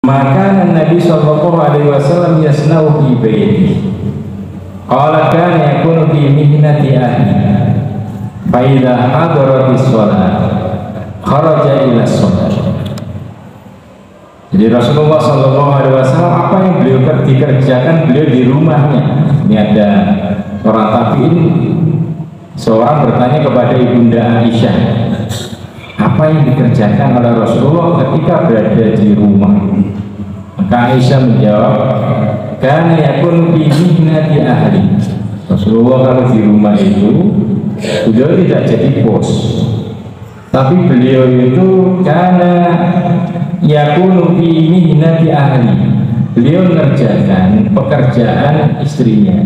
Maka Nabi sallallahu alaihi wasallam yasna'u fi baiti. Qala kana yakunu fi mihnati ahli. Fa idza hadaratis shalah kharaja ila shalah. Jadi Rasulullah sallallahu alaihi wasallam apa yang beliau dikerjakan beliau di rumahnya. Ini ada orang tabi'in, seorang bertanya kepada Ibunda Aisyah, apa yang dikerjakan oleh Rasulullah ketika berada di rumah? Maka Aisyah menjawab, kana yakun fi mihnati ahli. Rasulullah kalau di rumah itu beliau tidak jadi bos, tapi beliau itu kana yakun fi mihnati ahli. Beliau mengerjakan pekerjaan istrinya,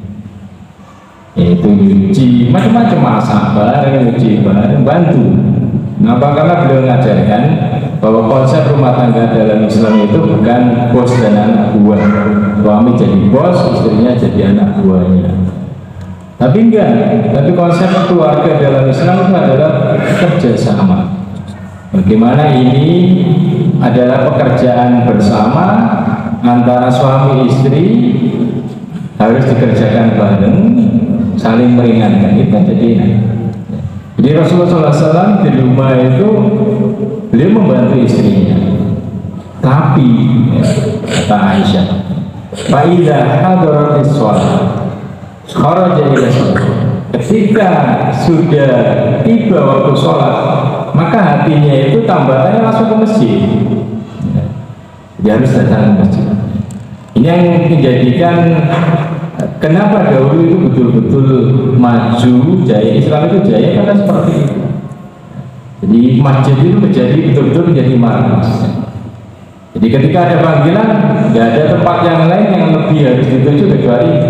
yaitu nyuci, macam-macam, masak bareng, nyuci bareng, bantu. Kenapa? Karena beliau mengajarkan bahwa konsep rumah tangga dalam Islam itu bukan bos dan anak buah. Suami jadi bos, istrinya jadi anak buahnya. Tapi enggak, tapi konsep keluarga dalam Islam itu adalah kerjasama. Bagaimana ini adalah pekerjaan bersama antara suami istri, harus dikerjakan bareng, saling meringankan. Itu jadi enak. Jadi Rasulullah SAW di rumah itu beliau membantu istrinya. Tapi kata Aisyah, fa'idha hadaratis shalah kharaja ila shalah. Ketika sudah tiba waktu sholat, maka hatinya itu tambahannya langsung ke masjid. Dia harus datang ke masjid. Ini yang menjadikan kenapa dahulu itu betul-betul maju, jaya, Islam itu jaya karena seperti itu. Jadi masjid itu betul-betul menjadi markas. Jadi ketika ada panggilan, tidak ada tempat yang lain yang lebih harus dituju kecuali